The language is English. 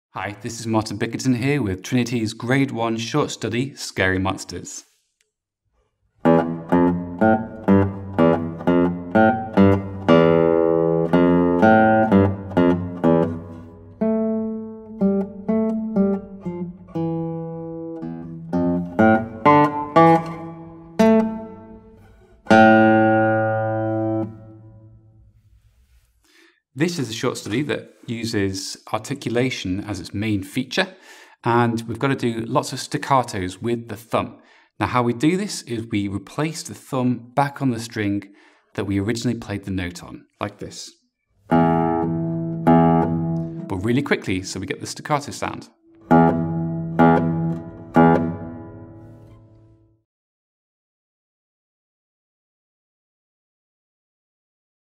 Hi, this is Martin Bickerton here with Trinity's Grade 1 short study, Scary Monsters. This is a short study that uses articulation as its main feature, and we've got to do lots of staccatos with the thumb. Now, how we do this is we replace the thumb back on the string that we originally played the note on, like this. But really quickly, so we get the staccato sound.